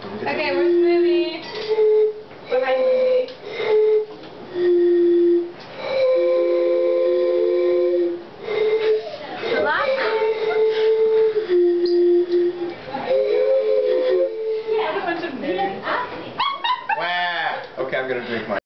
Okay, where's Smoothie? Bye-bye, Smoothie. Relax. What a bunch of nerds. Wow. Okay, I'm gonna drink my